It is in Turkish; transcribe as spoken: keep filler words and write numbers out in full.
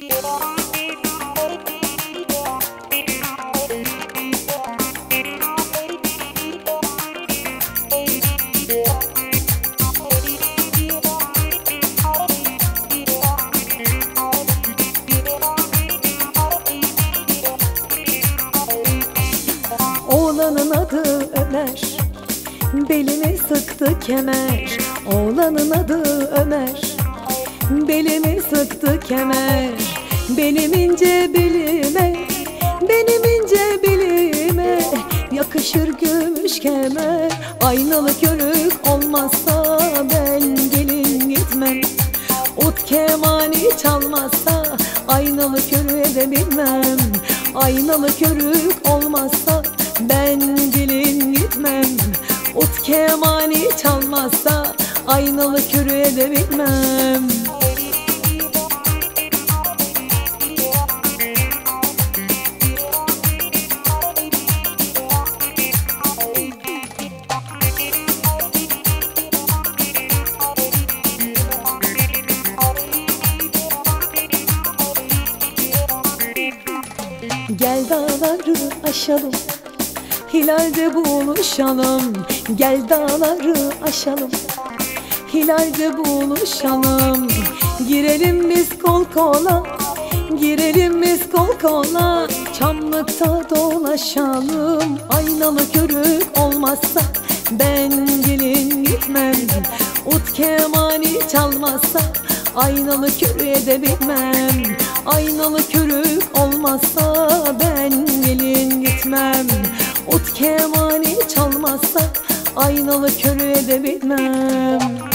Oğlanın adı Ömer, belimi sıktı kemer. Oğlanın adı Ömer, belimi sıktı kemer. Benim ince belime, benim ince belime yakışır gümüş kemer. Aynalı körük olmazsa ben gelin gitmem. Ut kemani çalmazsa aynalı körüğe de binmem. Aynalı körük olmazsa ben gelin gitmem. Ut kemani çalmazsa aynalı körüğe de binmem. Gel dağları aşalım, hilalde buluşalım. Gel dağları aşalım, hilalde buluşalım. Girelim biz kol kola, girelim biz kol kola. Çamlıkta dolaşalım. Aynalı körük olmazsa ben gelin gitmem. Ut kemani çalmazsa aynalı körüğe de binmem. Aynalı körük olmazsa ben gelin gitmem. Ut kemani çalmazsa aynalı körüğe de binmem.